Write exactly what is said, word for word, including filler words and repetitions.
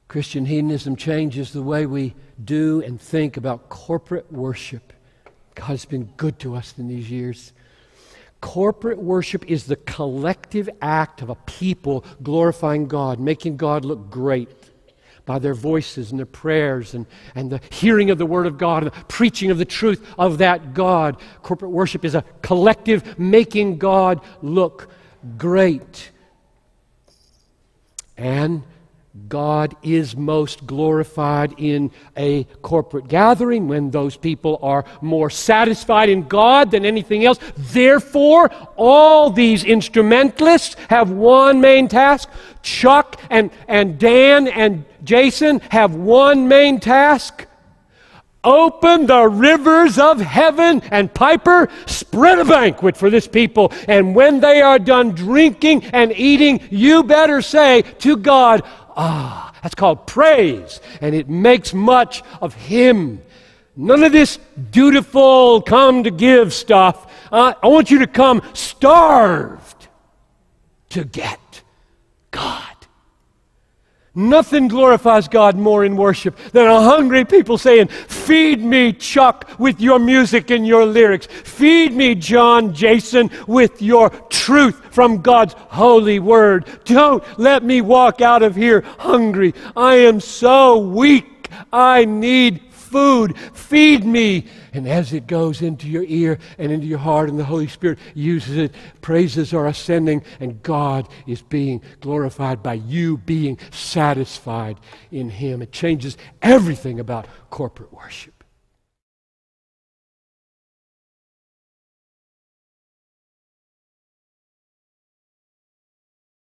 Christian hedonism changes the way we do and think about corporate worship. God has been good to us in these years. Corporate worship is the collective act of a people glorifying God, making God look great by their voices and their prayers and, and the hearing of the Word of God and the preaching of the truth of that God. Corporate worship is a collective making God look great. And God is most glorified in a corporate gathering when those people are more satisfied in God than anything else. Therefore, all these instrumentalists have one main task. Chuck and, and Dan and Jason have one main task. Open the rivers of heaven, and Piper, spread a banquet for this people. And when they are done drinking and eating, you better say to God, ah, that's called praise, and it makes much of Him. None of this dutiful come to give stuff. Uh, I want you to come starved to get God. Nothing glorifies God more in worship than a hungry people saying, feed me, Chuck, with your music and your lyrics. Feed me, John, Jason, with your truth from God's holy word. Don't let me walk out of here hungry. I am so weak. I need food. Feed me. And as it goes into your ear and into your heart and the Holy Spirit uses it, praises are ascending and God is being glorified by you being satisfied in Him. It changes everything about corporate worship.